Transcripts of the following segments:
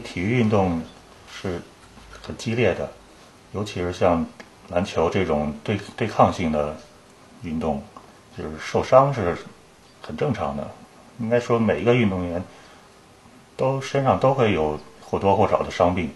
体育运动是很激烈的，尤其是像篮球这种对抗性的运动，就是受伤是很正常的。应该说每一个运动员身上都会有或多或少的伤病。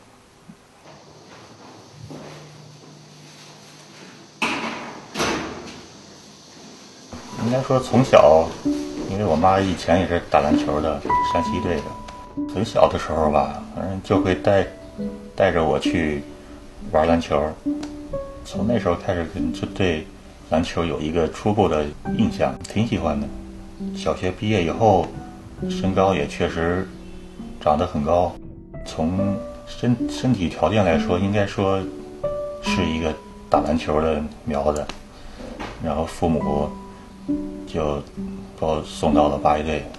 应该说从小，因为我妈以前也是打篮球的，山西队的，很小的时候吧，反正就会带着我去玩篮球。从那时候开始就对篮球有一个初步的印象，挺喜欢的。小学毕业以后，身高也确实长得很高，从身体条件来说，应该说是一个打篮球的苗子。然后父母就把我送到了八一队。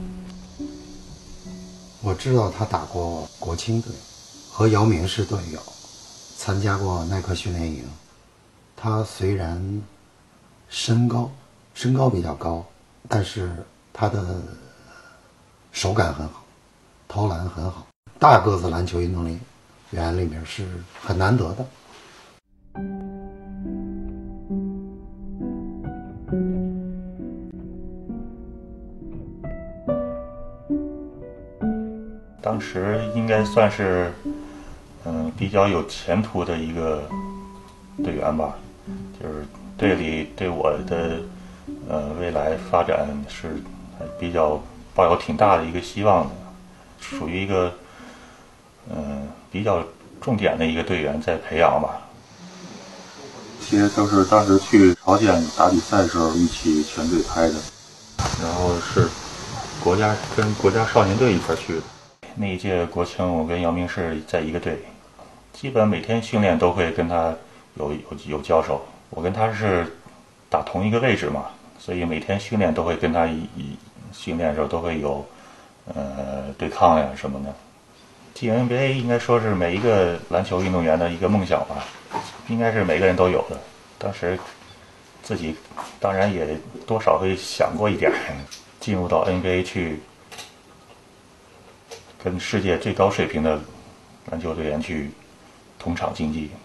我知道他打过国青队，和姚明是队友，参加过耐克训练营。他虽然身高比较高，但是他的手感很好，投篮很好，大个子篮球运动员里面是很难得的。 当时应该算是比较有前途的一个队员吧，就是队里对我的未来发展是比较抱有挺大的一个希望的，属于一个比较重点的一个队员在培养吧。这些都是当时去朝鲜打比赛的时候一起全队拍的，然后是跟国家少年队一块去的。那一届国青，我跟姚明是在一个队，基本每天训练都会跟他有交手。我跟他是打同一个位置嘛，所以每天训练都会跟他训练的时候都会有对抗呀什么的。进 NBA 应该说是每一个篮球运动员的一个梦想吧，应该是每个人都有的。当时自己当然也多少会想过一点，进入到 NBA 去跟世界最高水平的篮球队员去同场竞技。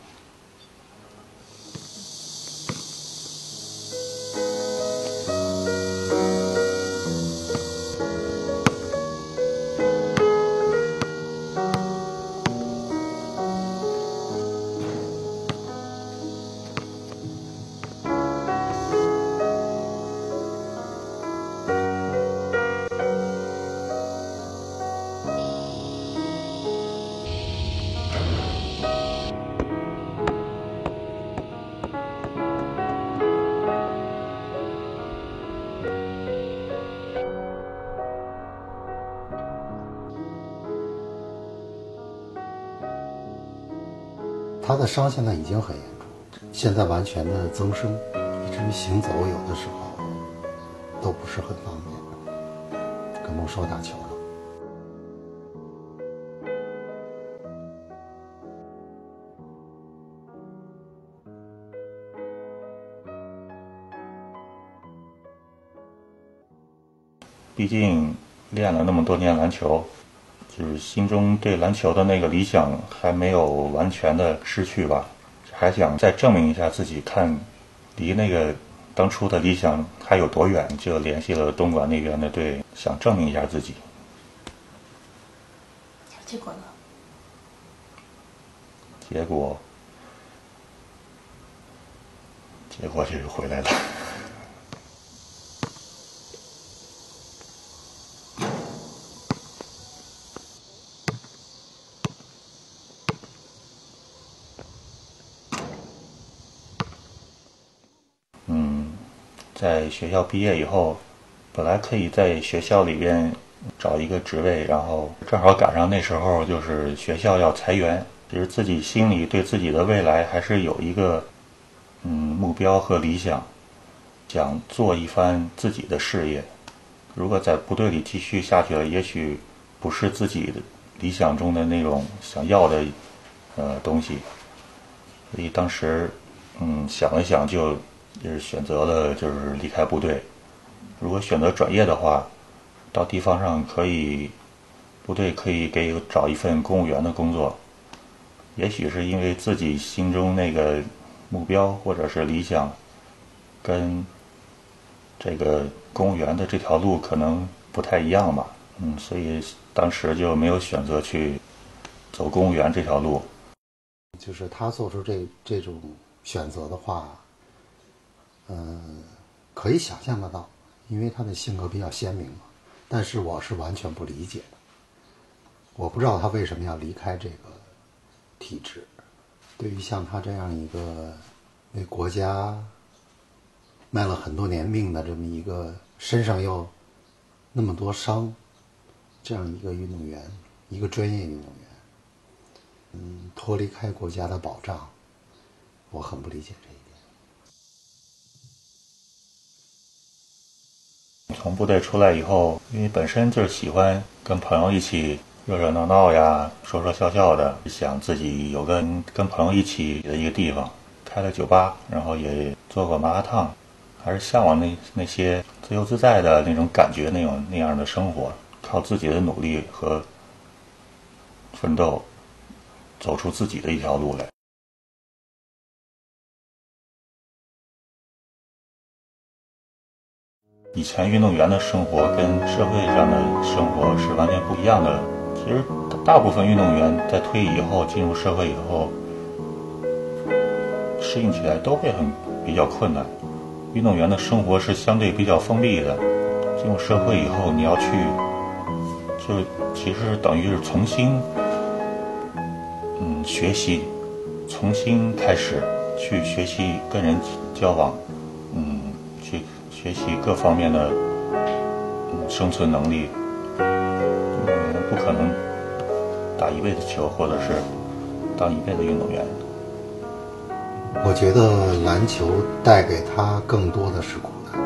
他的伤现在已经很严重，现在完全的增生，以至于行走有的时候都不是很方便，更甭说打球了。 毕竟练了那么多年篮球，就是心中对篮球的那个理想还没有完全的失去吧，还想再证明一下自己，看离那个当初的理想还有多远，就联系了东莞那边的队，想证明一下自己。 结果呢？ 结果就回来了。在学校毕业以后，本来可以在学校里边找一个职位，然后正好赶上那时候就是学校要裁员，其实自己心里对自己的未来还是有一个目标和理想，想做一番自己的事业。如果在部队里继续下去了，也许不是自己的理想中的那种想要的东西，所以当时想了想就是选择了就是离开部队。如果选择转业的话，到地方上可以部队可以给找一份公务员的工作。也许是因为自己心中那个目标或者是理想跟这个公务员的这条路可能不太一样吧，所以当时就没有选择去走公务员这条路。 就是他做出这种选择的话，可以想象得到，因为他的性格比较鲜明嘛。但是我是完全不理解的，我不知道他为什么要离开这个体制。对于像他这样一个为国家卖了很多年命的这么一个，身上又那么多伤，这样一个运动员，一个专业运动员，脱离开国家的保障，我很不理解这一点。从部队出来以后，因为本身就是喜欢跟朋友一起热热闹闹呀，说说笑笑的，想自己有个跟朋友一起的一个地方，开了酒吧，然后也做过麻辣烫，还是向往那些自由自在的那种感觉，那样的生活，靠自己的努力和奋斗，走出自己的一条路来。以前运动员的生活跟社会上的生活是完全不一样的。其实大部分运动员在退役以后进入社会以后，适应起来都会比较困难。运动员的生活是相对比较封闭的，进入社会以后你要去，就其实等于是重新学习，重新开始去学习跟人交往，去学习各方面的生存能力。不可能打一辈子球，或者是当一辈子运动员。 我觉得篮球带给他更多的是苦难。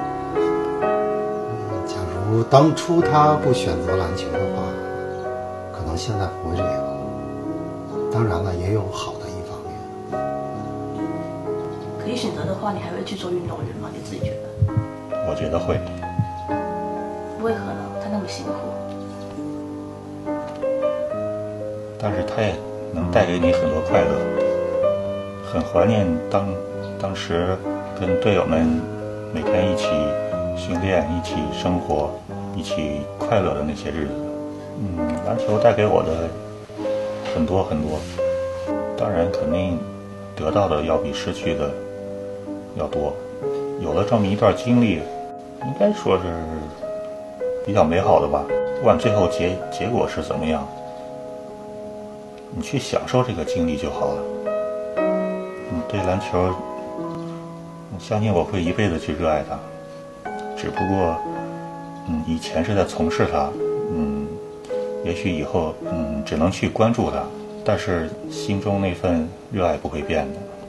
假如当初他不选择篮球的话，可能现在不会这样。当然了，也有好的一方面。 可以选择的话，你还会去做运动员吗？你自己觉得？ 我觉得会。 为何呢？他那么辛苦。 但是它也能带给你很多快乐，很怀念当时跟队友们每天一起训练、一起生活、一起快乐的那些日子。篮球带给我的很多很多，当然肯定得到的要比失去的要多。有了这么一段经历，应该说是比较美好的吧。不管最后结果是怎么样，你去享受这个经历就好了。对篮球，我相信我会一辈子去热爱它。只不过，以前是在从事它，也许以后，只能去关注它，但是心中那份热爱不会变的。